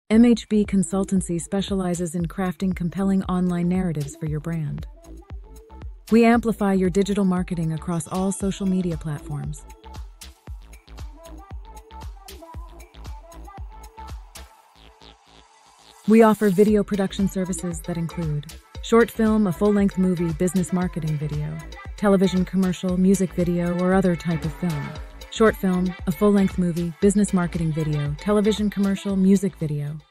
MHB Consultancy specializes in crafting compelling online narratives for your brand. We amplify your digital marketing across all social media platforms. We offer video production services that include short film, a full-length movie, business marketing video, television commercial, music video, or other type of film. Short film, a full-length movie, business marketing video, television commercial, music video.